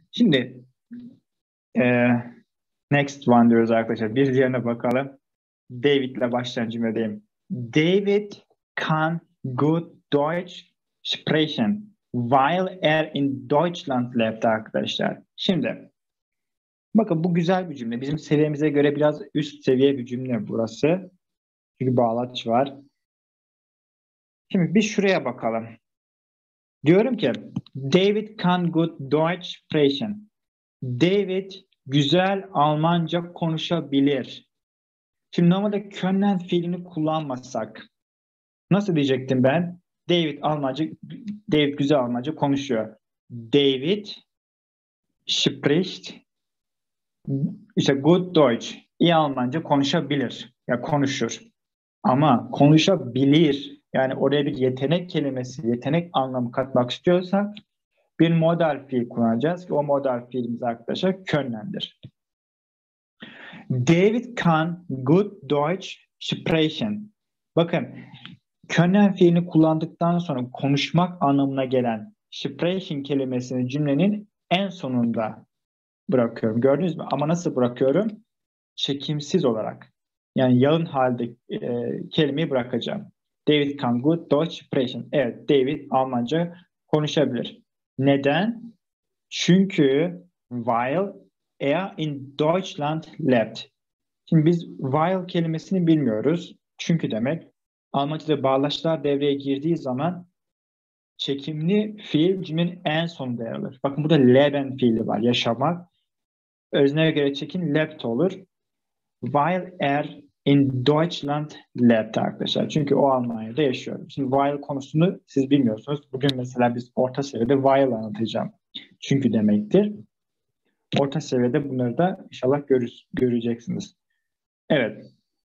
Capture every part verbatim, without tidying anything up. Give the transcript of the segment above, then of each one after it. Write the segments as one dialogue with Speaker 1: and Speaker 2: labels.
Speaker 1: Şimdi e, next one diyoruz arkadaşlar. Bir diğerine bakalım. David'le başlayan cümledeyim. David kann gut Deutsch sprechen, weil er in Deutschland lebt arkadaşlar. Şimdi bakın bu güzel bir cümle. Bizim seviyemize göre biraz üst seviye bir cümle burası. Çünkü bağlaç var. Şimdi bir şuraya bakalım. Diyorum ki David kann gut Deutsch sprechen. David güzel Almanca konuşabilir. Şimdi normalde können fiilini kullanmasak nasıl diyecektim ben? David Almanca, David güzel Almanca konuşuyor. David spricht işte gut Deutsch, iyi Almanca konuşabilir. Ya konuşur. Ama konuşabilir. Yani oraya bir yetenek kelimesi, yetenek anlamı katmak istiyorsak bir modal fiil kullanacağız ki o modal fiilimiz arkadaşlar könnendir. David kann gut Deutsch sprechen. Bakın können fiilini kullandıktan sonra konuşmak anlamına gelen sprechen kelimesini cümlenin en sonunda bırakıyorum. Gördünüz mü? Ama nasıl bırakıyorum? Çekimsiz olarak. Yani yalın halde e, kelimeyi bırakacağım. David kann gut Deutsch sprechen. Evet, David Almanca konuşabilir. Neden? Çünkü weil er in Deutschland lebt. Şimdi biz weil kelimesini bilmiyoruz. Çünkü demek. Almanca'da bağlaçlar devreye girdiği zaman çekimli fiil cümlenin en sonunda yer alır. Bakın burada leben fiili var. Yaşamak. Özneye göre çekin lebt olur. Weil er in Deutschland lebt arkadaşlar. Çünkü o Almanya'da yaşıyor. Şimdi while konusunu siz bilmiyorsunuz. Bugün mesela biz orta seviyede while anlatacağım. Çünkü demektir. Orta seviyede bunları da inşallah görür, göreceksiniz. Evet.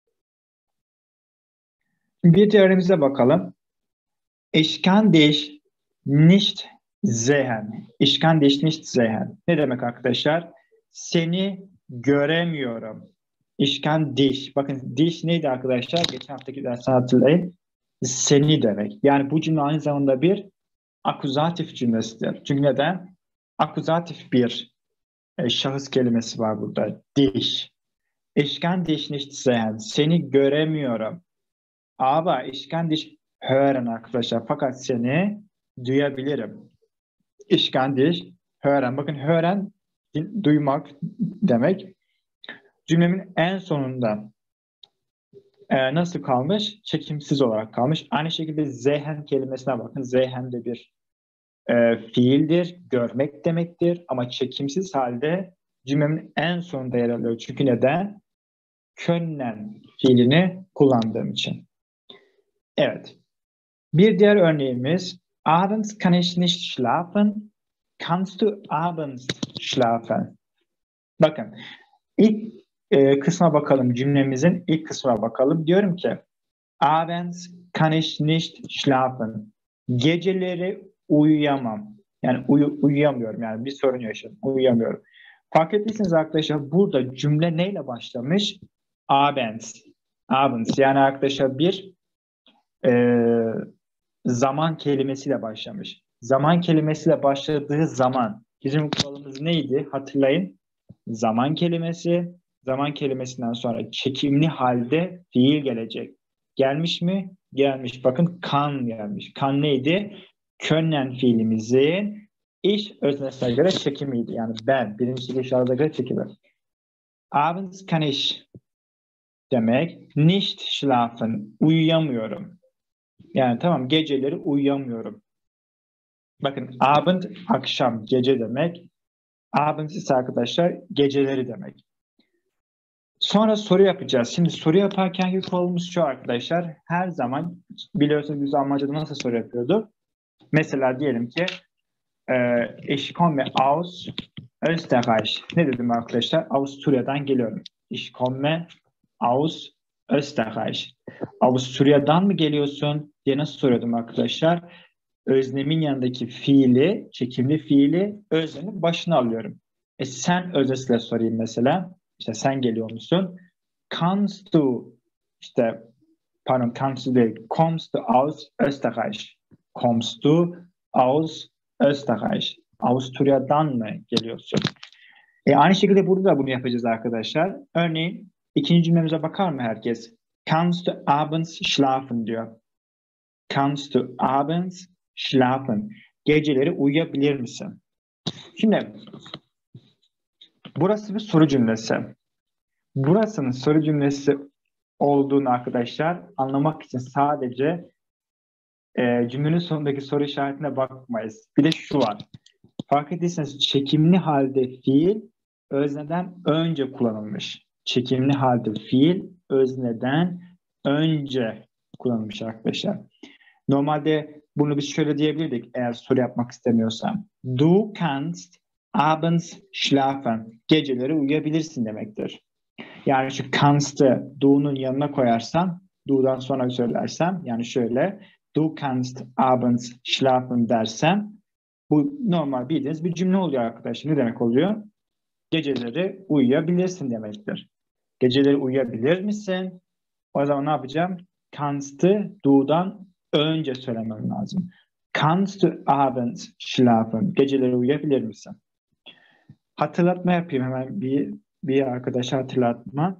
Speaker 1: Bir teorimize bakalım. Ich kann dich nicht sehen. Ich kann dich nicht sehen. Ne demek arkadaşlar? Seni göremiyorum. Ich kann dich. Bakın dich neydi arkadaşlar? Geçen haftaki dersi hatırlayın. Seni demek. Yani bu cümle aynı zamanda bir akuzatif cümlesidir. Çünkü neden? Akuzatif bir e, şahıs kelimesi var burada. Dich. Ich kann dich nicht sehen. Seni göremiyorum. Aber ich kann dich hören arkadaşlar. Fakat seni duyabilirim. Ich kann dich hören. Bakın hören duymak demek. Cümlemin en sonunda e, nasıl kalmış? Çekimsiz olarak kalmış. Aynı şekilde zehen kelimesine bakın. Zehen de bir e, fiildir. Görmek demektir. Ama çekimsiz halde cümlemin en sonunda yer alıyor. Çünkü neden? Können fiilini kullandığım için. Evet. Bir diğer örneğimiz abends kann ich nicht schlafen. Kannst du abends schlafen? Bakın ilk e, kısma bakalım. Cümlemizin ilk kısmına bakalım. Diyorum ki abends kann ich nicht schlafen. Geceleri uyuyamam. Yani uyu, uyuyamıyorum. Yani bir sorun yaşadım. Uyuyamıyorum. Fark ettiyseniz arkadaşlar burada cümle neyle başlamış? Abends. Abends. Yani arkadaşlar bir e, zaman kelimesiyle başlamış. Zaman kelimesiyle başladığı zaman bizim kuralımız neydi? Hatırlayın. Zaman kelimesi, zaman kelimesinden sonra çekimli halde fiil gelecek. Gelmiş mi? Gelmiş. Bakın kan gelmiş. Kan neydi? Können fiilimizin iş öznesine göre çekimiydi. Yani ben. Birinci işarete göre çekimi. Abends kann ich demek. Nicht schlafen. Uyuyamıyorum. Yani tamam geceleri uyuyamıyorum. Bakın Abend akşam, gece demek. Abend ise arkadaşlar geceleri demek. Sonra soru yapacağız. Şimdi soru yaparken kuralımız şu arkadaşlar. Her zaman biliyorsunuz biz Almanca'da nasıl soru yapıyorduk? Mesela diyelim ki ich komme aus Österreich. Ne dedim arkadaşlar? Avusturya'dan geliyorum. Ich komme aus Österreich. Avusturya'dan mı geliyorsun diye nasıl soruyordum arkadaşlar? Öznemin yanındaki fiili, çekimli fiili öznemin başına alıyorum. E sen öznesiyle sorayım mesela. İşte sen geliyor musun? Kannst du işte pardon kannst du değil. Kommst du aus Österreich? Kommst du aus Österreich? Avusturya'dan mı geliyorsun? E, aynı şekilde burada da bunu yapacağız arkadaşlar. Örneğin ikinci cümlemize bakar mı herkes? Kannst du abends schlafen diyor. Kannst du abends schlafen? Geceleri uyuyabilir misin? Şimdi burası bir soru cümlesi. Burasının soru cümlesi olduğunu arkadaşlar anlamak için sadece e, cümlenin sonundaki soru işaretine bakmayız. Bir de şu var. Fark ettiyseniz çekimli halde fiil özneden önce kullanılmış. Çekimli halde fiil özneden önce kullanılmış arkadaşlar. Normalde bunu biz şöyle diyebilirdik eğer soru yapmak istemiyorsam. Du kannst abends schlafen. Geceleri uyuyabilirsin demektir. Yani şu kannst'ı du'nun yanına koyarsam, du'dan sonra söylersem, yani şöyle du kannst abends schlafen dersem, bu normal bildiğiniz bir cümle oluyor arkadaşlar. Ne demek oluyor? Geceleri uyuyabilirsin demektir. Geceleri uyuyabilir misin? O zaman ne yapacağım? Kannst'ı du'dan önce söylemem lazım. Kannst du abends schlafen? Geceleri uyuyabilir misin? Hatırlatma yapayım hemen bir bir arkadaşa hatırlatma.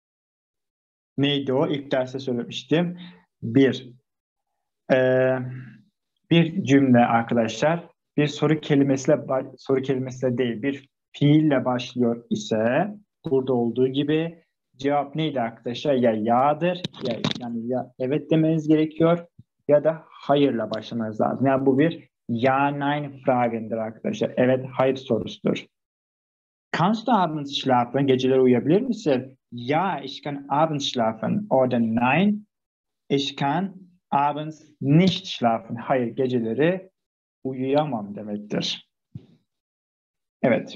Speaker 1: Neydi o? İlk derste söylemiştim. Bir, e, bir cümle arkadaşlar, bir soru kelimesiyle soru kelimesiyle değil, bir fiille başlıyor ise burada olduğu gibi cevap neydi arkadaşlar? Ya ya'dır, ya yani ya evet demeniz gerekiyor ya da hayırla başlamanız lazım. Yani bu bir ja nein fragendir arkadaşlar. Evet hayır sorusudur. Kannst du abends schlafen? Geceleri uyuyabilir misin? Ja, ich kann abends schlafen. Oder nein, ich kann abends nicht schlafen. Hayır, geceleri uyuyamam demektir. Evet.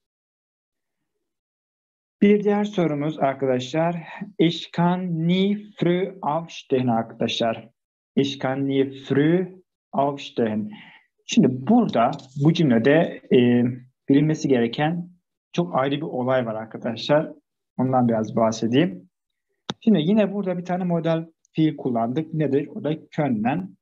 Speaker 1: Bir diğer sorumuz arkadaşlar. Ich kann nie früh aufstehen arkadaşlar. Ich kann nie früh aufstehen. Şimdi burada bu cümlede e, bilinmesi gereken çok ayrı bir olay var arkadaşlar. Ondan biraz bahsedeyim. Şimdi yine burada bir tane model fiil kullandık. Nedir? O da können.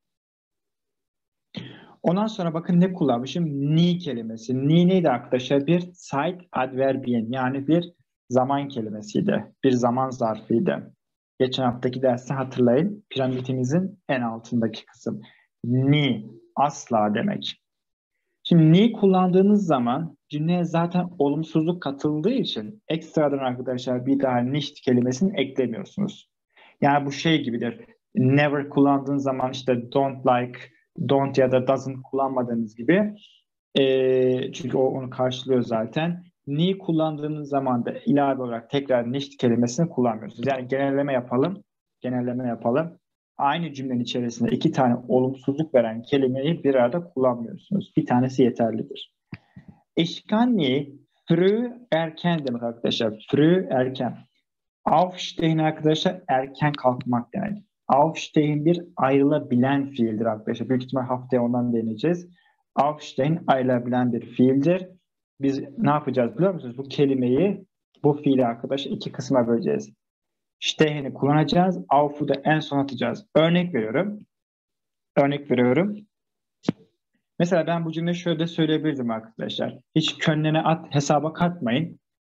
Speaker 1: Ondan sonra bakın ne kullanmışım? Ni kelimesi. Ni neydi arkadaşlar? Bir Zeitadverbien, yani bir zaman kelimesiydi. Bir zaman zarfıydı. Geçen haftaki dersi hatırlayın. Piramidimizin en altındaki kısım. Ni, asla demek. Şimdi ni kullandığınız zaman cümleye zaten olumsuzluk katıldığı için ekstradan arkadaşlar bir daha nicht kelimesini eklemiyorsunuz. Yani bu şey gibidir. Never kullandığınız zaman işte don't like, don't ya da doesn't kullanmadığınız gibi. E, çünkü o onu karşılıyor zaten. Ni kullandığınız zaman da ilave olarak tekrar nicht kelimesini kullanmıyorsunuz. Yani genelleme yapalım. Genelleme yapalım. Aynı cümlenin içerisinde iki tane olumsuzluk veren kelimeyi bir arada kullanmıyorsunuz. Bir tanesi yeterlidir. Ich kann nie früh erken demek arkadaşlar. Früh erken. Aufstehen arkadaşlar erken kalkmak demek. Aufstehen bir ayrılabilen fiildir arkadaşlar. Büyük ihtimal haftaya ondan deneyeceğiz. Aufstehen ayrılabilen bir fiildir. Biz ne yapacağız biliyor musunuz? Bu kelimeyi, bu fiili arkadaşlar iki kısma böleceğiz. Stehen'i kullanacağız. Auf'u da en son atacağız. Örnek veriyorum. Örnek veriyorum. Mesela ben bu cümleyi şöyle söyleyebilirdim arkadaşlar. Hiç könlene at, hesaba katmayın.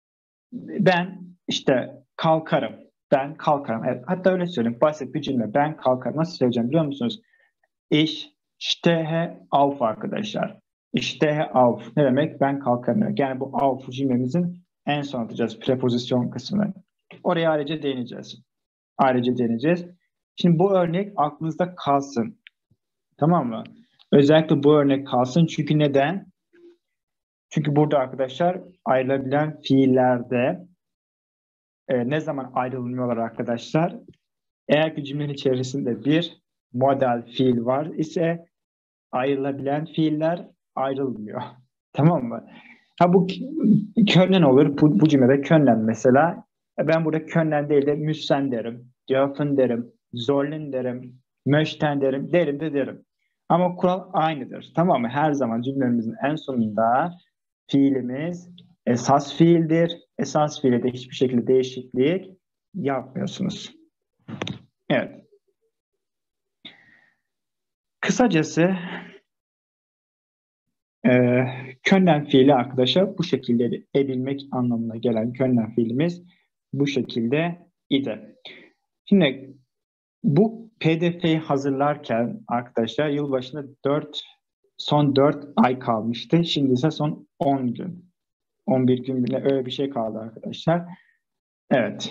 Speaker 1: Ben işte kalkarım. Ben kalkarım. Evet, hatta öyle söyleyeyim. Basit bir cümle. Ben kalkarım. Nasıl söyleyeceğim biliyor musunuz? Ich stehe auf arkadaşlar. Ich stehe auf. Ne demek? Ben kalkarım. Yani bu auf cümlemizin en son atacağız. Prepozisyon kısmını. Oraya ayrıca değineceğiz. Ayrıca değineceğiz. Şimdi bu örnek aklınızda kalsın. Tamam mı? Özellikle bu örnek kalsın. Çünkü neden? Çünkü burada arkadaşlar ayrılabilen fiillerde e, ne zaman ayrılmıyorlar arkadaşlar? Eğer ki cümlenin içerisinde bir model fiil var ise ayrılabilen fiiller ayrılmıyor. Tamam mı? Ha bu können olur. Bu, bu cümlede können mesela. Ben burada können değil de müssen derim. Dürfen derim. Sollen derim. Möchten derim. Derim de derim. Ama kural aynıdır. Tamam mı? Her zaman cümlemizin en sonunda fiilimiz esas fiildir. Esas fiile de hiçbir şekilde değişiklik yapmıyorsunuz. Evet. Kısacası e, können fiili arkadaşlar bu şekilde edebilmek anlamına gelen können fiilimiz bu şekilde idi. Şimdi bu P D F'yi hazırlarken arkadaşlar yılbaşında dört son dört ay kalmıştı. Şimdi ise son on gün. on bir gün bile öyle bir şey kaldı arkadaşlar. Evet.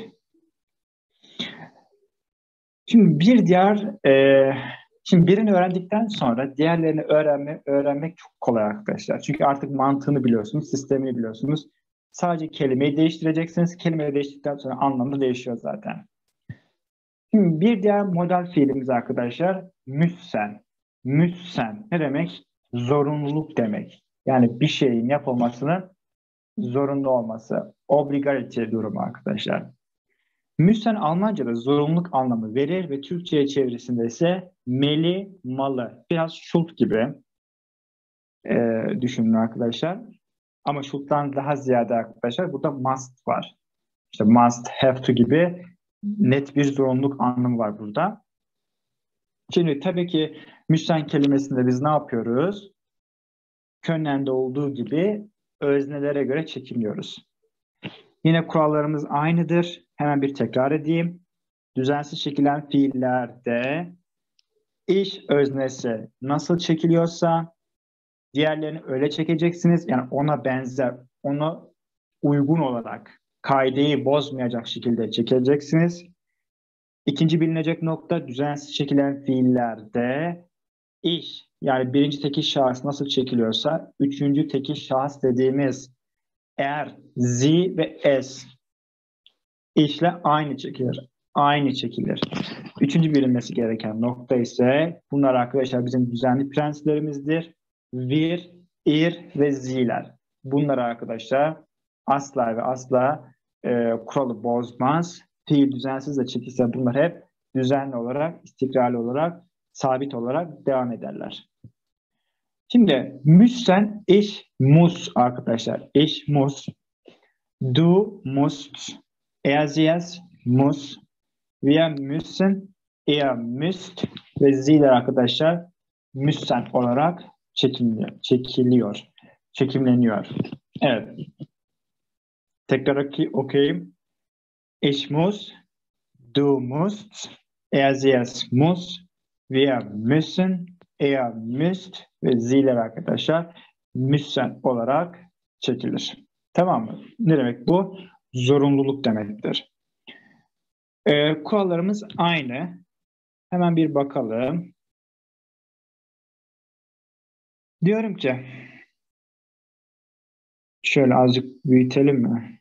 Speaker 1: Şimdi bir diğer e, şimdi birini öğrendikten sonra diğerlerini öğrenme, öğrenmek çok kolay arkadaşlar. Çünkü artık mantığını biliyorsunuz, sistemini biliyorsunuz. Sadece kelimeyi değiştireceksiniz. Kelimeyi değiştirdikten sonra anlamı değişiyor zaten. Şimdi bir diğer modal fiilimiz arkadaşlar müssen. Müssen ne demek? Zorunluluk demek. Yani bir şeyin yapılmasının zorunlu olması. Obligality durumu arkadaşlar. Müssen Almanca'da zorunluluk anlamı verir ve Türkçe'ye çevirisinde ise meli, malı. Biraz Schuld gibi e, düşünün arkadaşlar. Ama Schuld'dan daha ziyade arkadaşlar burada must var. İşte must, have to gibi net bir zorunluluk anlamı var burada. Şimdi tabii ki müssen kelimesinde biz ne yapıyoruz? Können'de olduğu gibi öznelere göre çekiliyoruz. Yine kurallarımız aynıdır. Hemen bir tekrar edeyim. Düzensiz çekilen fiillerde iş öznesi nasıl çekiliyorsa diğerlerini öyle çekeceksiniz. Yani ona benzer, ona uygun olarak kaideyi bozmayacak şekilde çekeceksiniz. İkinci bilinecek nokta düzensiz çekilen fiillerde iş yani birinci tekil şahıs nasıl çekiliyorsa üçüncü tekil şahıs dediğimiz er, zi ve s işle aynı çekilir. Aynı çekilir. Üçüncü bilinmesi gereken nokta ise bunlar arkadaşlar bizim düzenli prenslerimizdir. Wir, ir ve ziler. Bunlar arkadaşlar asla ve asla e, kuralı bozmaz. Fiil düzensiz de çekilse bunlar hep düzenli olarak, istikrarlı olarak, sabit olarak devam ederler. Şimdi müssen, ich muss arkadaşlar. Ich muss. Du musst. Er, sie, es muss. Wir müssen. Er müsst. Ve ziler arkadaşlar müssen olarak çekiliyor. Çekiliyor. Çekimleniyor. Evet. Tekrar okuyayım. Ich muss. Du musst. Er, sie, es muss. Wir müssen. Er müsst. Ve ziler arkadaşlar müssen olarak çekilir. Tamam mı? Ne demek bu? Zorunluluk demektir. Ee, kurallarımız aynı. Hemen bir bakalım. Diyorum ki şöyle azıcık büyütelim mi?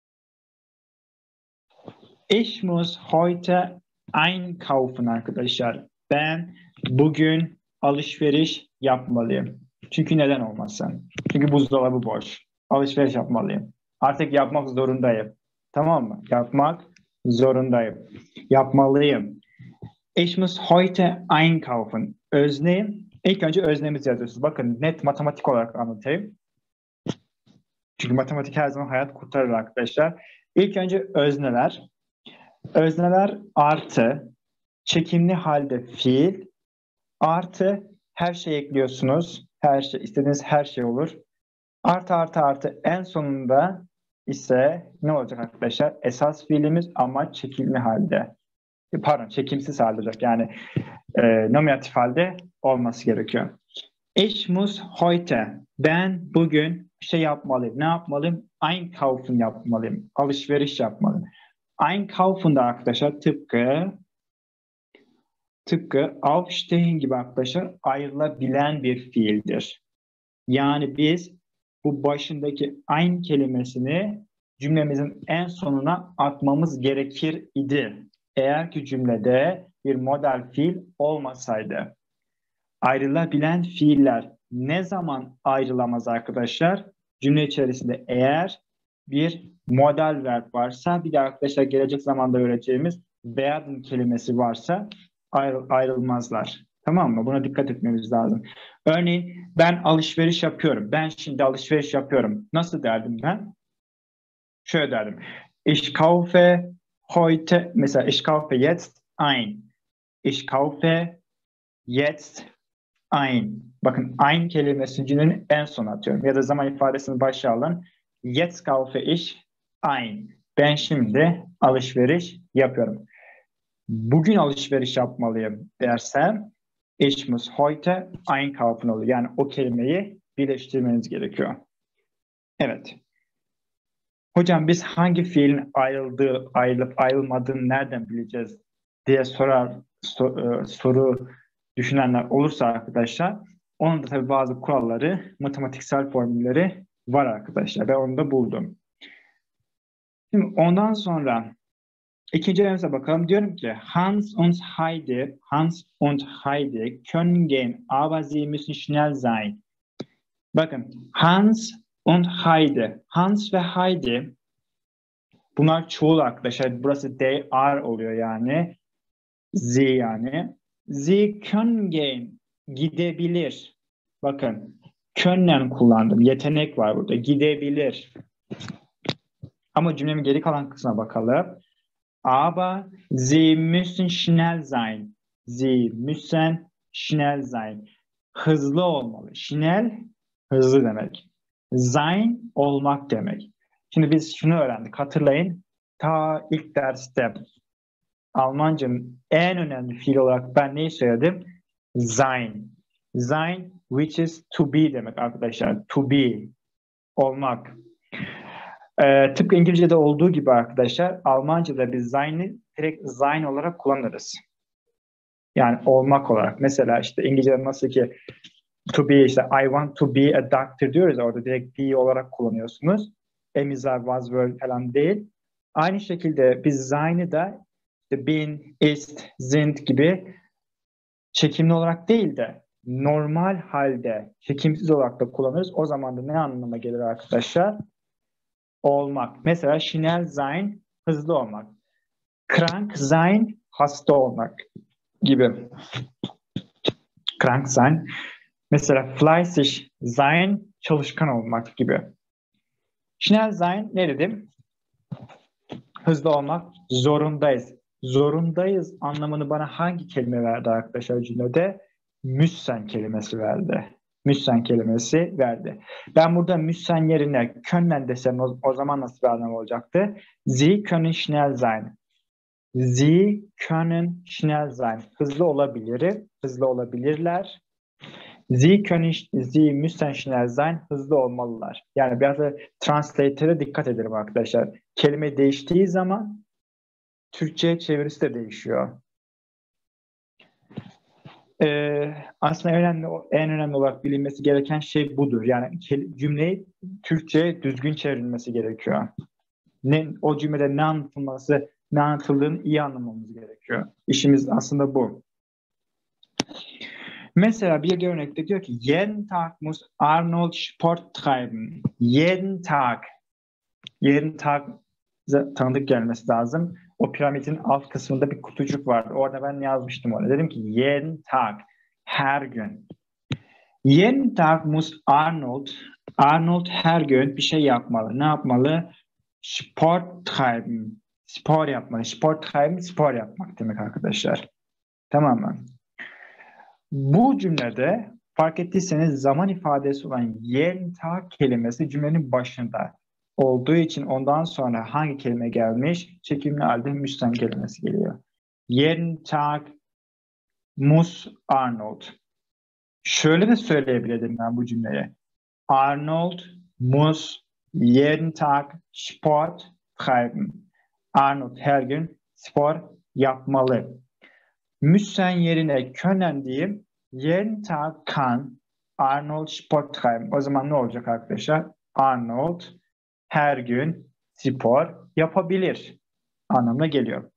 Speaker 1: Ich muss heute einkaufen arkadaşlar. Ben bugün alışveriş yapmalıyım. Çünkü neden olmasın? Çünkü buzdolabı boş. Alışveriş yapmalıyım. Artık yapmak zorundayım. Tamam mı? Yapmak zorundayım. Yapmalıyım. Ich muss heute einkaufen. Özneyim. İlk önce öznemizi yazıyorsunuz. Bakın net matematik olarak anlatayım. Çünkü matematik her zaman hayat kurtarır arkadaşlar. İlk önce özneler. Özneler artı çekimli halde fiil artı her şey ekliyorsunuz. Her şey, istediğiniz her şey olur. Artı artı artı en sonunda ise ne olacak arkadaşlar? Esas fiilimiz ama çekimli halde. Pardon, çekimsiz halde olacak. Yani e, nominatif halde olması gerekiyor. Ich muss heute. Ben bugün bir şey yapmalıyım. Ne yapmalıyım? Einkaufen yapmalıyım. Alışveriş yapmalıyım. Einkaufen da arkadaşlar tıpkı tıpkı aufstehen gibi arkadaşlar ayrılabilen bir fiildir. Yani biz bu başındaki ein kelimesini cümlemizin en sonuna atmamız gerekir idi. Eğer ki cümlede bir modal fiil olmasaydı. Ayrılabilen fiiller ne zaman ayrılamaz arkadaşlar? Cümle içerisinde eğer bir modal verb varsa, bir de arkadaşlar gelecek zamanda öğreteceğimiz werden kelimesi varsa ayrı, ayrılmazlar. Tamam mı? Buna dikkat etmemiz lazım. Örneğin ben alışveriş yapıyorum. Ben şimdi alışveriş yapıyorum. Nasıl derdim ben? Şöyle derdim. Ich kaufe heute, mesela ich kaufe jetzt ein. Ich kaufe jetzt ein. Bakın ein kelimesini cümlenin en son atıyorum. Ya da zaman ifadesini başa alın. Jetzt kaufe ich ein. Ben şimdi alışveriş yapıyorum. Bugün alışveriş yapmalıyım dersem ich muss heute einkaufen oluyor. Yani o kelimeyi birleştirmeniz gerekiyor. Evet. Hocam biz hangi fiilin ayrıldığı, ayrılıp ayrılmadığını nereden bileceğiz diye sorar so, soru düşünenler olursa arkadaşlar, onun da tabii bazı kuralları, matematiksel formülleri var arkadaşlar. Ben onu da buldum. Şimdi ondan sonra ikinci örneğimize bakalım. Diyorum ki Hans und Heidi, Hans und Heidi können gehen, aber sie müssen schnell sein. Bakın Hans und Heidi. Hans ve Heidi bunlar çoğul arkadaşlar. Burası they are oluyor yani. Sie yani. Sie können gehen. Gidebilir. Bakın. Können kullandım. Yetenek var burada. Gidebilir. Ama cümlemin geri kalan kısmına bakalım. Aber sie müssen schnell sein. Sie müssen schnell sein. Hızlı olmalı. Schnell hızlı demek. Sein olmak demek. Şimdi biz şunu öğrendik. Hatırlayın. Ta ilk derste Almanca'nın en önemli fiil olarak ben neyi söyledim? Sein. Sein, which is to be demek arkadaşlar. To be. Olmak. Ee, tıpkı İngilizce'de olduğu gibi arkadaşlar, Almanca'da biz sein'i direkt sein olarak kullanırız. Yani olmak olarak. Mesela işte İngilizce'de nasıl ki to be, işte I want to be a doctor diyoruz, orada direkt be olarak kullanıyorsunuz. Emizar, was, were falan değil. Aynı şekilde biz sein'i de işte bin, ist, sind gibi çekimli olarak değil de normal halde çekimsiz olarak da kullanırız. O zaman da ne anlama gelir arkadaşlar? Olmak. Mesela schnell sein, hızlı olmak. Krank sein, hasta olmak gibi. Krank sein. Mesela fleißig sein, çalışkan olmak gibi. Schnell sein ne dedim? Hızlı olmak, zorundayız. Zorundayız anlamını bana hangi kelime verdi arkadaşlar cümlede? Müssen kelimesi verdi. Müssen kelimesi verdi. Ben burada müssen yerine können desem o, o zaman nasıl bir anlam olacaktı? Sie können schnell sein. Sie können schnell sein. Hızlı olabilir, hızlı olabilirler. Sie können, Sie müssen schnell sein. Hızlı olmalılar. Yani biraz da translator'a dikkat edelim arkadaşlar. Kelime değiştiği zaman Türkçe çevirisi de değişiyor. Ee, aslında önemli, en önemli olarak bilinmesi gereken şey budur. Yani cümleyi Türkçe düzgün çevrilmesi gerekiyor. Ne, o cümlede ne anlatılması, ne anlatıldığını iyi anlamamız gerekiyor. İşimiz aslında bu. Mesela bir örnekte diyor ki jeden Tag muss Arnold Sport treiben. Jeden Tag. Jeden Tag tanıdık gelmesi lazım. O piramidin alt kısmında bir kutucuk vardı. Orada ben yazmıştım orada. Dedim ki jeden Tag. Her gün. Jeden Tag muss Arnold Arnold her gün bir şey yapmalı. Ne yapmalı? Sport treiben. Spor yapmalı. Sport treiben, spor yapmak demek arkadaşlar. Tamam mı? Bu cümlede fark ettiyseniz zaman ifadesi olan jeden Tag kelimesi cümlenin başında olduğu için ondan sonra hangi kelime gelmiş? Çekimli halde müssen kelimesi geliyor. Jeden Tag muss Arnold. Şöyle de söyleyebilirim ben bu cümleyi. Arnold muss jeden Tag Sport treiben. Arnold her gün spor yapmalı. Müssen yerine können diyeyim. Jeden Tag kann Arnold Sport treiben. O zaman ne olacak arkadaşlar? Arnold her gün spor yapabilir anlamına geliyor.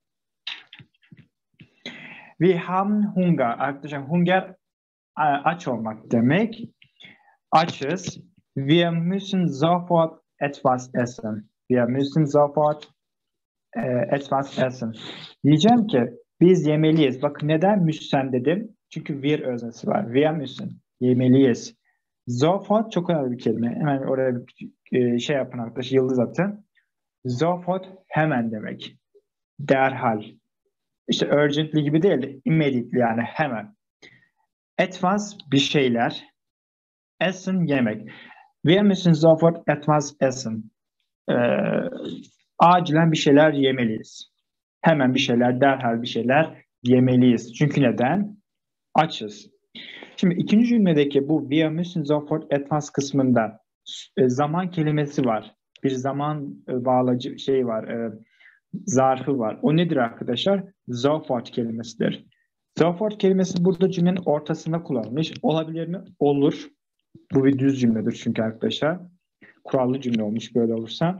Speaker 1: Wir haben Hunger. Arkadaşlar Hunger aç olmak demek. Açız. Wir müssen sofort etwas essen. Wir müssen sofort e, etwas essen. Diyeceğim ki biz yemeliyiz. Bakın neden müssen dedim? Çünkü wir öznesi var. Wir müssen. Yemeliyiz. Sofort çok önemli bir kelime. Hemen oraya bir e, şey yapın arkadaşlar. Yıldız atın. Sofort hemen demek. Derhal. İşte urgently gibi değil de immediately yani hemen. Etwas bir şeyler. Essen yemek. Wir müssen sofort etwas essen. Ee, acilen bir şeyler yemeliyiz. Hemen bir şeyler, derhal bir şeyler yemeliyiz. Çünkü neden? Açız. Şimdi ikinci cümledeki bu wir müssen sofort etwas kısmında e, zaman kelimesi var. Bir zaman e, bağlacı şey var, e, zarfı var. O nedir arkadaşlar? Sofort kelimesidir. Sofort kelimesi burada cümlenin ortasında kullanılmış. Olabilir mi? Olur. Bu bir düz cümledir çünkü arkadaşlar. Kurallı cümle olmuş böyle olursa.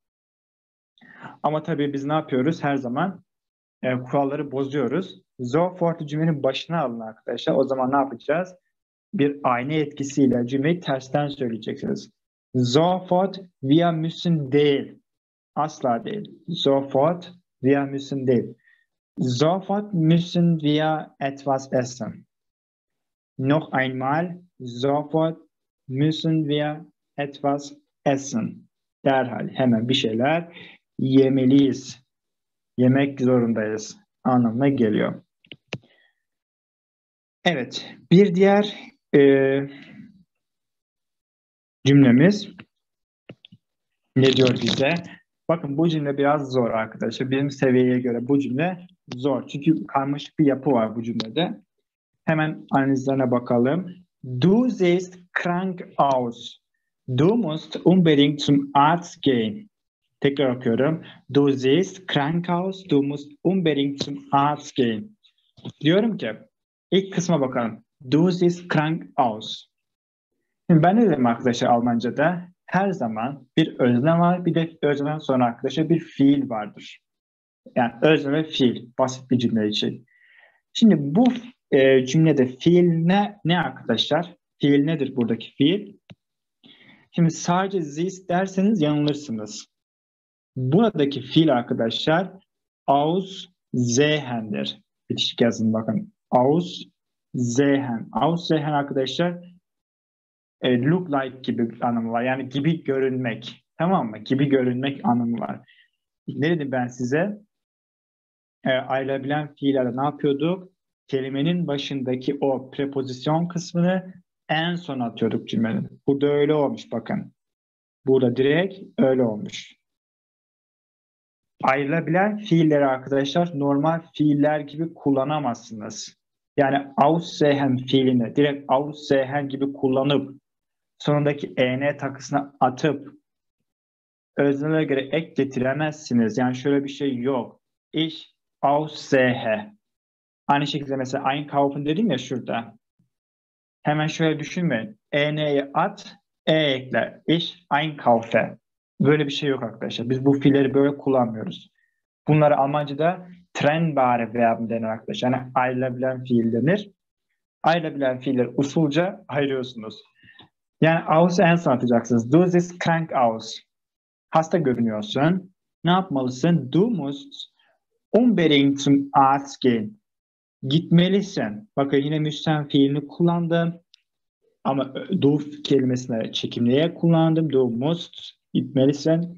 Speaker 1: Ama tabii biz ne yapıyoruz? Her zaman e, kuralları bozuyoruz. Sofort cümlenin başına alın arkadaşlar. O zaman ne yapacağız? Bir ayna etkisiyle cümleyi tersten söyleyeceksiniz. Sofort wir müssen değil. Asla değil. Sofort wir müssen değil. Sofort müssen wir etwas essen. Noch einmal, sofort müssen wir etwas essen. Derhal hemen bir şeyler yemeliyiz. Yemek zorundayız anlamına geliyor. Evet, bir diğer e, cümlemiz ne diyor bize? Bakın bu cümle biraz zor arkadaşlar. Benim seviyeye göre bu cümle zor. Çünkü karmaşık bir yapı var bu cümlede. Hemen analizlerine bakalım. Du siehst krank aus. Du musst unbedingt zum Arzt gehen. Tekrar okuyorum. Du siehst krank aus. Du musst unbedingt zum Arzt gehen. Diyorum ki ilk kısma bakalım. Du siehst krank aus. Şimdi ben ne dedim arkadaşlar Almanca'da? Her zaman bir özne var, bir de özneden sonra arkadaşlar bir fiil vardır. Yani özne ve fiil, basit bir cümle için. Şimdi bu e, cümlede fiil ne, ne arkadaşlar? Fiil nedir buradaki fiil? Şimdi sadece siehst derseniz yanılırsınız. Buradaki fiil arkadaşlar aussehen'dir. Bitişik yazın bakın. Aussehen. Aussehen arkadaşlar e, look like gibi anlamı var. Yani gibi görünmek. Tamam mı? Gibi görünmek anlamı var. Ne dedim ben size? E, ayrılabilen fiillerde ne yapıyorduk? Kelimenin başındaki o prepozisyon kısmını en son atıyorduk cümlenin. Burada öyle olmuş bakın. Burada direkt öyle olmuş. Ayrılabilen fiilleri arkadaşlar normal fiiller gibi kullanamazsınız. Yani aussehen fiilini direkt aussehen gibi kullanıp sonundaki en takısına atıp öznelere göre ek getiremezsiniz. Yani şöyle bir şey yok. Ich aussehe. Aynı şekilde mesela einkaufen dedim ya şurada. Hemen şöyle düşünmeyin. En'yi at, e ekle. Ich einkaufe. Böyle bir şey yok arkadaşlar. Biz bu fiilleri böyle kullanmıyoruz. Bunları Almanca'da trennbare Verben denir arkadaşlar. Yani ayrılabilen fiil denir. Ayrılabilen fiiller usulca ayırıyorsunuz. Yani aus en son atacaksınız. Du siehst krank aus. Hasta görünüyorsun. Ne yapmalısın? Du musst unbedingt zum Arzt gehen. Gitmelisin. Bakın yine müsten fiilini kullandım. Ama du kelimesine çekimliğe kullandım. Du musst. Gitmelisin.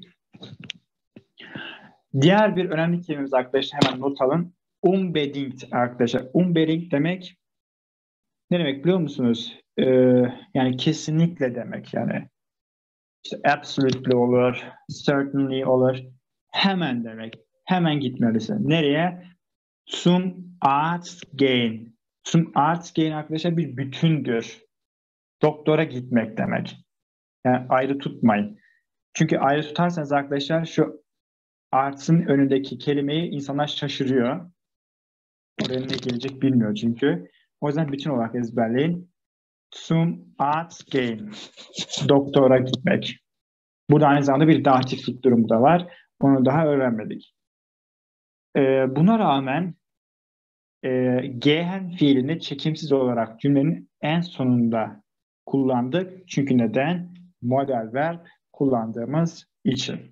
Speaker 1: Diğer bir önemli kelimemiz arkadaşlar hemen not alın. Unbedingt arkadaşlar. Unbedingt demek ne demek biliyor musunuz? Ee, yani kesinlikle demek yani. İşte absolutely olur, certainly olur. Hemen demek. Hemen gitmelisin. Nereye? Zum Arzt gehen. Zum Arzt gehen arkadaşlar bir bütündür. Doktora gitmek demek. Yani ayrı tutmayın. Çünkü ayrı tutarsanız arkadaşlar şu Arzt'ın önündeki kelimeyi insanlar şaşırıyor. Oraya ne gelecek bilmiyor çünkü. O yüzden bütün olarak ezberleyin. Zum Arzt gehen. Doktora gitmek. Burada aynı zamanda bir datiflik durumu da var. Onu daha öğrenmedik. Ee, buna rağmen e, gehen fiilini çekimsiz olarak cümlenin en sonunda kullandık. Çünkü neden? Model verb kullandığımız için.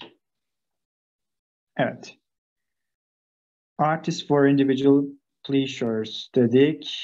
Speaker 1: Evet. Artists for individual pleasures dedik.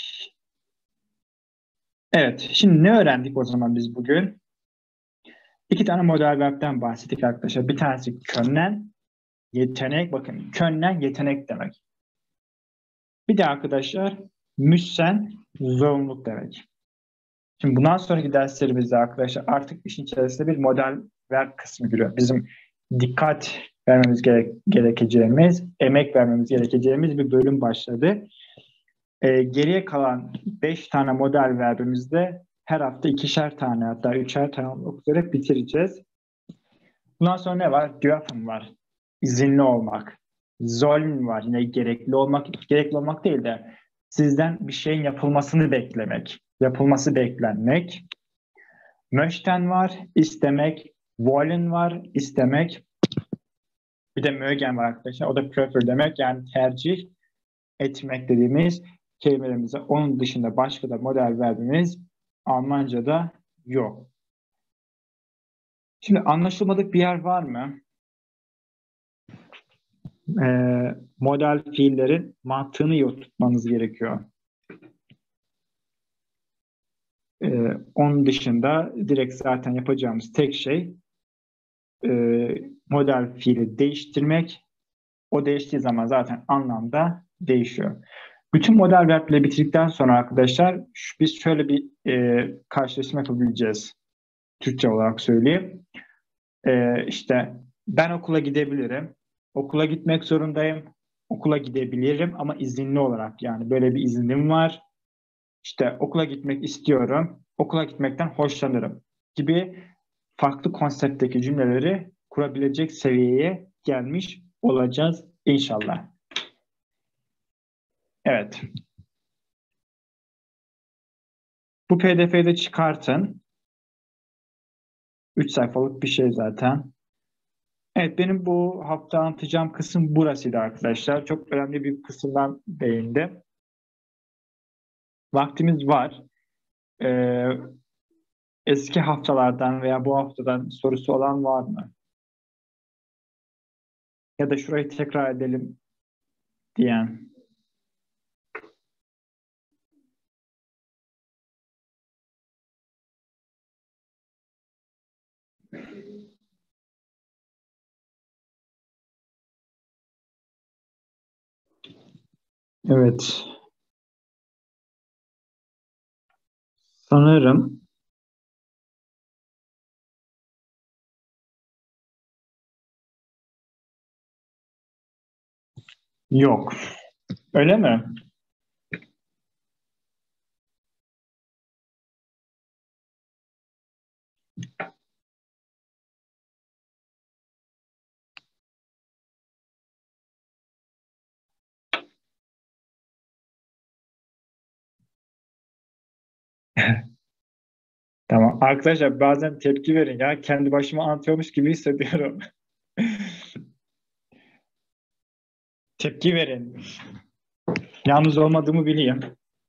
Speaker 1: Evet. Şimdi ne öğrendik o zaman biz bugün? İki tane model verb'den bahsettik arkadaşlar. Bir tanesi können, yetenek. Bakın können yetenek demek. Bir de arkadaşlar Müssen zorunluluk demek. Şimdi bundan sonraki derslerimizde arkadaşlar artık işin içerisinde bir model verb kısmı giriyor. Bizim dikkat vermemiz gerek, gerekeceğimiz, emek vermemiz gerekeceğimiz bir bölüm başladı. Ee, geriye kalan beş tane model verbimizde her hafta ikişer tane hatta üçer tane olmak üzere bitireceğiz. Bundan sonra ne var? Dürfen var. İzinli olmak. Sollen var. Yine gerekli olmak. Gerekli olmak değil de sizden bir şeyin yapılmasını beklemek. Yapılması beklenmek. Möchten var. İstemek. Wollen var. İstemek. Bir de mögen var arkadaşlar. O da prefer demek. Yani tercih etmek dediğimiz kelimelerimize. Onun dışında başka da model verbimiz Almanca'da yok. Şimdi anlaşılmadık bir yer var mı? Ee, model fiillerin mantığını iyi tutmanız gerekiyor. Ee, onun dışında direkt zaten yapacağımız tek şey e, model fiili değiştirmek. O değiştiği zaman zaten anlamda değişiyor. Bütün model verbleri bitirdikten sonra arkadaşlar biz şöyle bir e, karşılaştırma yapabileceğiz. Türkçe olarak söyleyeyim. E, işte ben okula gidebilirim. Okula gitmek zorundayım. Okula gidebilirim ama izinli olarak, yani böyle bir iznim var. İşte okula gitmek istiyorum. Okula gitmekten hoşlanırım gibi farklı konseptteki cümleleri kurabilecek seviyeye gelmiş olacağız inşallah. Evet. Bu P D F'yi de çıkartın. Üç sayfalık bir şey zaten. Evet, benim bu hafta anlatacağım kısım burasıydı arkadaşlar. Çok önemli bir kısımdan değindim. Vaktimiz var. Ee, eski haftalardan veya bu haftadan sorusu olan var mı? Ya da şurayı tekrar edelim diyen. Evet. Sanırım yok. Öyle mi? Tamam. Arkadaşlar bazen tepki verin ya. Kendi başıma anlatıyormuş gibi hissediyorum. Tepki verin. Yalnız olmadığımı bileyim.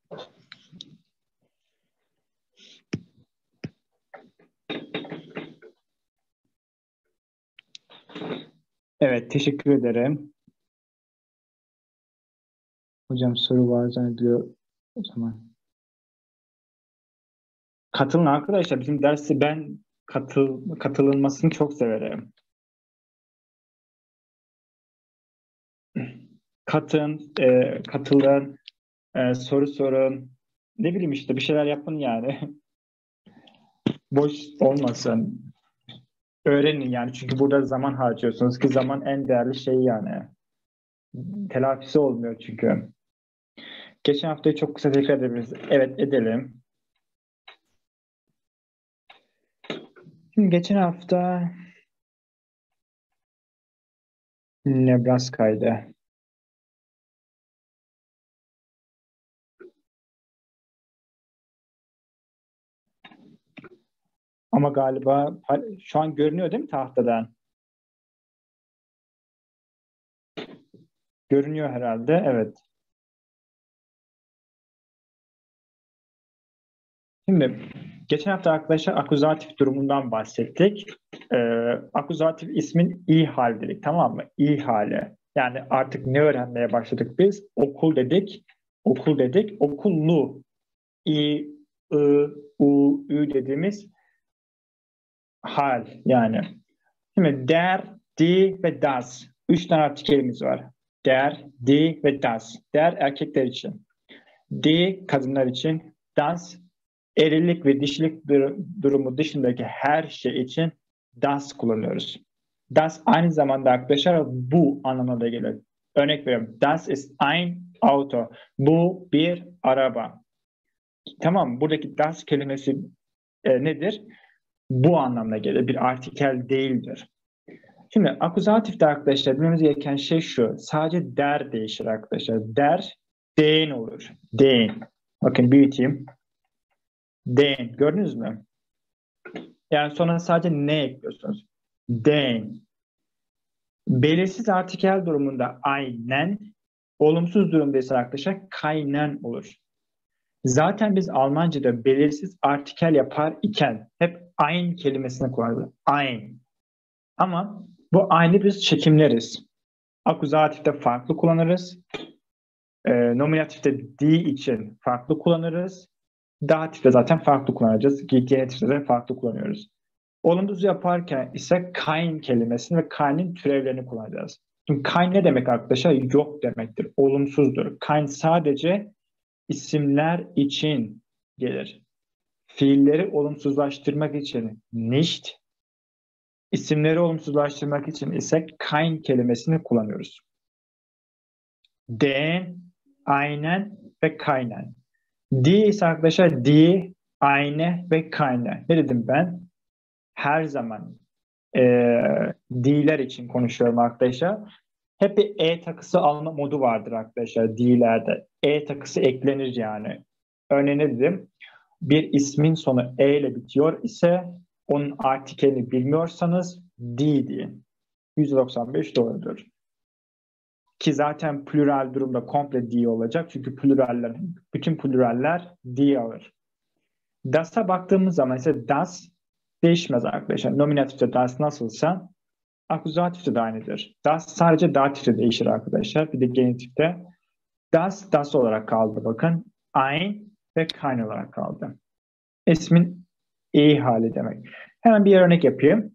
Speaker 1: Evet, teşekkür ederim. Hocam soru var zannediyor o zaman. Katılın arkadaşlar. Bizim dersi ben katıl, katılınmasını çok severim. Katın, e, katılın, e, soru sorun. Ne bileyim işte bir şeyler yapın yani. Boş olmasın. Öğrenin yani. Çünkü burada zaman harcıyorsunuz ki zaman en değerli şey yani. Telafisi olmuyor çünkü. Geçen haftayı çok kısa tekrar edebiliriz. Evet, edelim. Şimdi geçen hafta Nebraska'ydı. Ama galiba şu an görünüyor değil mi tahtadan? Görünüyor herhalde. Evet. Şimdi geçen hafta arkadaşlar akuzatif durumundan bahsettik. Ee, akuzatif ismin i hal dedik, tamam mı? İ hali. Yani artık ne öğrenmeye başladık biz? Okul dedik. Okul dedik. Okullu. İ, I, U, Ü dediğimiz hal yani. Şimdi der, die ve das. Üç tane artikelimiz var. Der, die ve das. Der erkekler için. Die kadınlar için, das erilik ve dişilik durumu dışındaki her şey için das kullanıyoruz. Das aynı zamanda arkadaşlar bu anlamına da gelir. Örnek veriyorum. Das ist ein Auto. Bu bir araba. Tamam, buradaki das kelimesi e, nedir? Bu anlamda gelir. Bir artikel değildir. Şimdi akuzatifte arkadaşlar bilmemiz gereken şey şu. Sadece der değişir arkadaşlar. Der, den olur. Den. Bakın büyüteyim. Den. Gördünüz mü? Yani sonra sadece ne ekliyorsunuz? Den. Belirsiz artikel durumunda aynen, olumsuz durumda ise arkadaşlar kaynen olur. Zaten biz Almanca'da belirsiz artikel yapar iken hep ein kelimesini kullanırız. Ein. Ama bu aynı biz çekimleriz. Akuzatifte farklı kullanırız. E, nominatifte die için farklı kullanırız. Datifte zaten farklı kullanacağız. Genitifte de farklı kullanıyoruz. Olumsuz yaparken ise kein kelimesini ve kein'in türevlerini kullanacağız. Şimdi kein ne demek arkadaşlar? Yok demektir. Olumsuzdur. Kein sadece isimler için gelir. Fiilleri olumsuzlaştırmak için nicht, isimleri olumsuzlaştırmak için ise kein kelimesini kullanıyoruz. Den, einen ve keinen. Die ise arkadaşlar die, eine ve keine. Ne dedim ben? Her zaman e, die'ler için konuşuyorum arkadaşlar. Hep bir e takısı alma modu vardır arkadaşlar die'lerde. E takısı eklenir yani. Örneğin ne dedim? Bir ismin sonu e ile bitiyor ise onun artikelini bilmiyorsanız die diyin. yüzde doksan beş doğrudur. Ki zaten plural durumda komple die olacak. Çünkü pluraller, bütün pluraller die alır. Das'a baktığımız zaman ise das değişmez arkadaşlar. Nominatifte das nasılsa akuzatifte de aynıdır. Das sadece datifte değişir arkadaşlar. Bir de genitifte. Das, das olarak kaldı bakın. Ein ve kein olarak kaldı. İsmin iyi hali demek. Hemen bir örnek yapayım.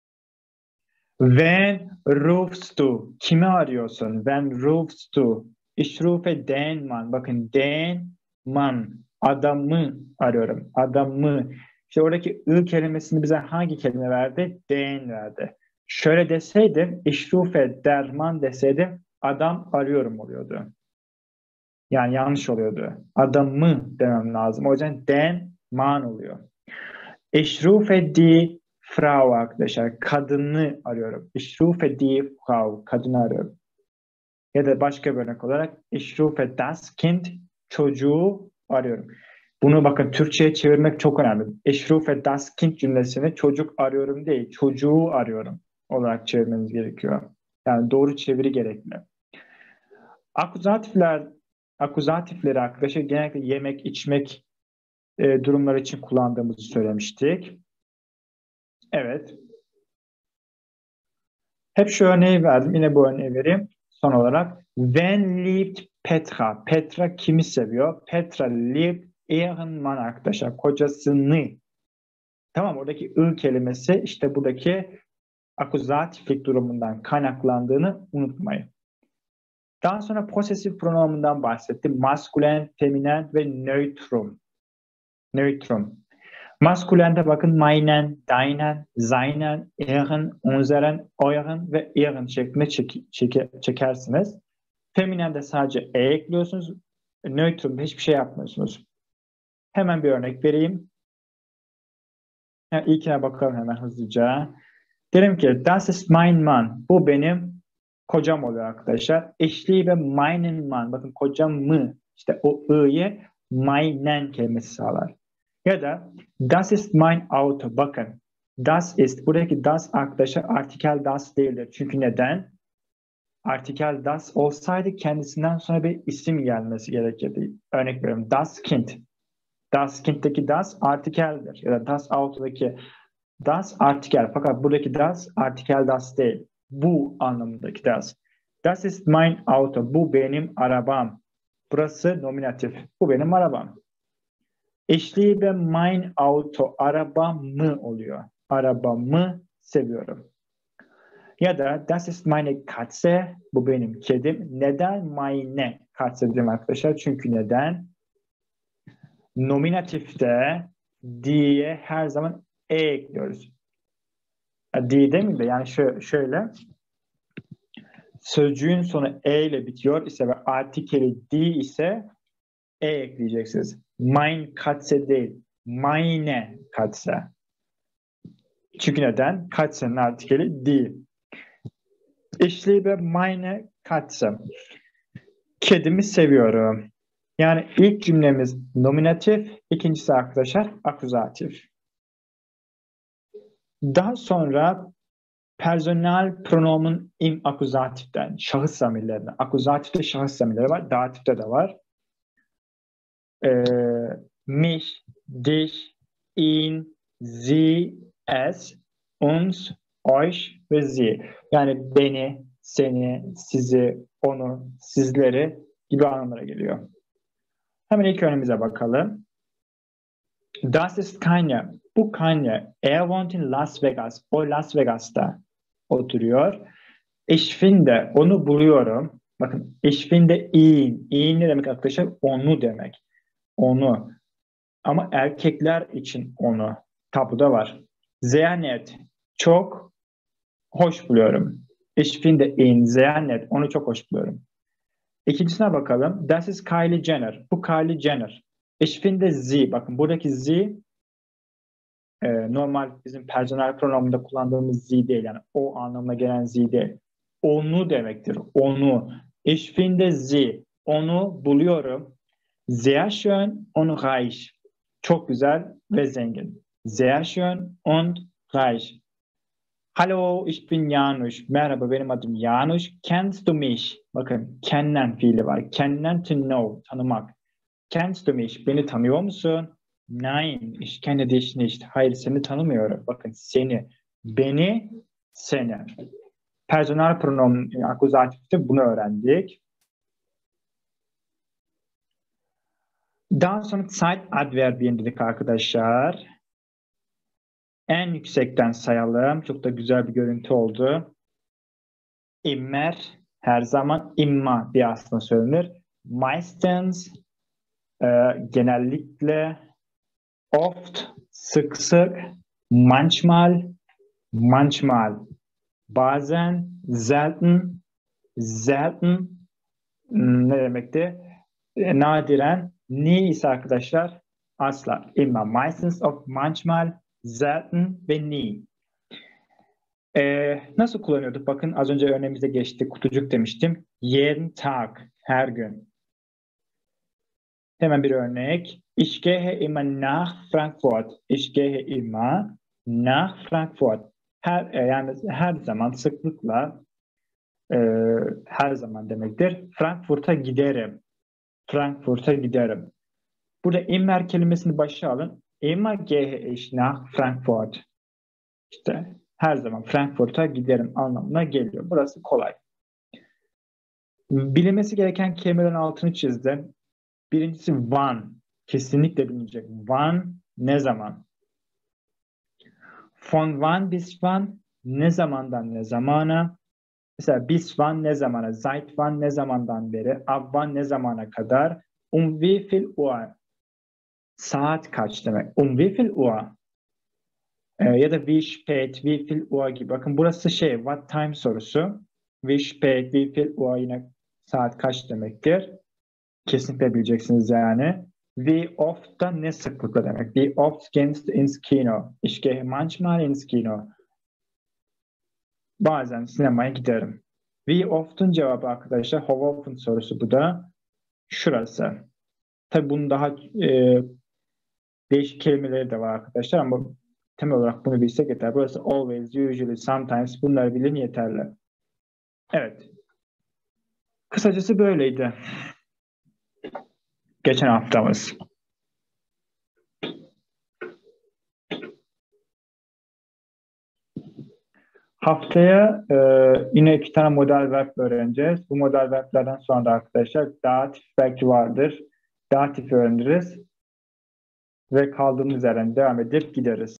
Speaker 1: Wen rufst du? Kimi arıyorsun? Wen rufst du? Ich rufe den Mann. Bakın den Mann. Adamı arıyorum. Adamı. İşte oradaki ı kelimesini bize hangi kelime verdi? Den verdi. Şöyle deseydim, ich rufe der Mann deseydim, adam arıyorum oluyordu. Yani yanlış oluyordu. Adamı demem lazım. O yüzden den Mann oluyor. Ich rufe die Frau arkadaşlar. Kadını arıyorum. Ich rufe die Frau. Kadını arıyorum. Ya da başka bir örnek olarak ich rufe das Kind. Çocuğu arıyorum. Bunu bakın Türkçe'ye çevirmek çok önemli. Ich rufe das Kind cümlesini çocuk arıyorum değil, çocuğu arıyorum olarak çevirmeniz gerekiyor. Yani doğru çeviri gerekli. Akuzatifler, akuzatifleri arkadaşlar genellikle yemek, içmek e, durumları için kullandığımızı söylemiştik. Evet. Hep şu örneği verdim. Yine bu örneği vereyim. Son olarak. Wen liebt Petra? Petra kimi seviyor? Petra liebt ihren Mann arkadaşlar. Kocasını. Tamam, oradaki ı kelimesi işte buradaki akuzatiflik durumundan kaynaklandığını unutmayın. Daha sonra posesif pronomundan bahsettim. Maskülen, feminen ve nötrum. Nötrum. Maskülende bakın meinen, deinen, seinen, ihren, unseren, euren ve ihren şeklinde çek çek çekersiniz. Feminende sadece e ekliyorsunuz. Nötrumda hiçbir şey yapmıyorsunuz. Hemen bir örnek vereyim. Yani ilkine bakalım hemen hızlıca. Derim ki das ist mein Mann. Bu benim kocam oluyor arkadaşlar. Eşliği ve meinen Mann. Bakın kocam mı? İşte o ı'yı meinen kelimesi sağlar. Ya da das ist mein Auto. Bakın das ist. Buradaki das arkadaşlar artikel das değildir. Çünkü neden? Artikel das olsaydı kendisinden sonra bir isim gelmesi gerekirdi. Örnek veriyorum. Das Kind. Das Kind'teki das artikeldir. Ya da das Auto'daki das artikel. Fakat buradaki das artikel das değil. Bu anlamındaki das. Das ist mein Auto. Bu benim arabam. Burası nominatif. Bu benim arabam. Eşliği ve mein Auto. Arabamı oluyor. Arabamı seviyorum. Ya da das ist meine Katze. Bu benim kedim. Neden meine Katze dedim arkadaşlar? Çünkü neden? Nominatifte diye her zaman e ekliyoruz. D demeyeyim de yani şöyle, şöyle sözcüğün sonu e ile bitiyor ise ve artikeli d ise e ekleyeceksiniz. Mein Katze değil. Meine Katze. Çünkü neden? Katze'nin artikeli d. Ich liebe meine Katze. Kedimi seviyorum. Yani ilk cümlemiz nominatif, ikincisi arkadaşlar akuzatif. Daha sonra personel pronomun im akuzatiften, şahıs zamirlerine. Akuzatifte şahıs zamirleri var, datifte de var. Ee, mich, dich, ihn, sie, es, uns, euch ve sie. Yani beni, seni, sizi, onu, sizleri gibi anlamlara geliyor. Hemen ilk örneğimize bakalım. Das ist keine. Bu keine. Er wohnt in Las Vegas. O Las Vegas'ta oturuyor. Ich finde. Onu buluyorum. Bakın ich finde ihn. Ihn ne demek arkadaşlar? Onu demek. Onu. Ama erkekler için onu. Tabuda var. Sehr nett. Çok hoş buluyorum. Ich finde ihn sehr nett. Onu çok hoş buluyorum. İkincisine bakalım. Das ist Kylie Jenner. Bu Kylie Jenner. Ich finde sie. Bakın buradaki sie e, normal bizim personel pronomunda kullandığımız sie değil. Yani o anlamına gelen sie değil. Onu demektir. Onu. Ich finde sie. Onu buluyorum. Sehr schön und reich. Çok güzel ve zengin. Sehr schön und reich. Hallo, ich bin Janusz. Merhaba, benim adım Janusz. Kennst du mich? Bakın, kennen fiili var. Kennen to know, tanımak. Kennst du mich? Beni tanıyor musun? Nein, ich kenne dich nicht. Hayır, seni tanımıyorum. Bakın, seni, beni, seni. Personel pronomun akuzatifte bunu öğrendik. Daha sonra Zeitadverbien dedik arkadaşlar. En yüksekten sayalım. Çok da güzel bir görüntü oldu. Immer, her zaman, immer diye aslında söylenir. Meistens, e, genellikle, oft, sık sık, manchmal, manchmal, bazen, selten, selten, ne demekti? E, nadiren, nie ise arkadaşlar asla. Immer, meistens, oft, manchmal, selten ve nie. Ee, nasıl kullanıyorduk? Bakın az önce örneğimize geçti. Kutucuk demiştim. Jeden Tag, her gün. Hemen bir örnek. Ich gehe immer nach Frankfurt. Ich gehe immer nach Frankfurt. Her, yani her zaman sıklıkla e, her zaman demektir. Frankfurt'a giderim. Frankfurt'a giderim. Burada immer kelimesini başa alın. Immer gehe ich nach Frankfurt. İşte her zaman Frankfurt'a giderim anlamına geliyor. Burası kolay. Bilinmesi gereken kelimelerin altını çizdim. Birincisi wann. Kesinlikle bilinecek. Wann, ne zaman? Von wann bis wann? Ne zamandan ne zamana? Mesela bis wann ne zamana? Seit wann ne zamandan beri? Ab wann ne zamana kadar? Um wie viel Uhr? Saat kaç demek? Um wie viel Uhr? Ee, ya da wie spät, wie viel Uhr gibi. Bakın burası şey, what time sorusu. Wie spät, wie viel Uhr yine saat kaç demektir. Kesinlikle bileceksiniz yani. Wie oft da ne sıklıkla demek. Wie oft gehst du ins Kino? Ich gehe manchmal ins Kino. Bazen sinemaya giderim. Wie oft'un cevabı arkadaşlar, how often sorusu bu da. Şurası. Tabii bunun daha e, değişik kelimeleri de var arkadaşlar ama temel olarak bunu bilsek yeter. Burası always, usually, sometimes. Bunları bilin yeterli. Evet. Kısacası böyleydi. Geçen haftamız. Haftaya e, yine iki tane model verb öğreneceğiz. Bu model verblerden sonra da arkadaşlar datif belki vardır. Datif öğreniriz. Ve kaldığımız yerden devam edip gideriz.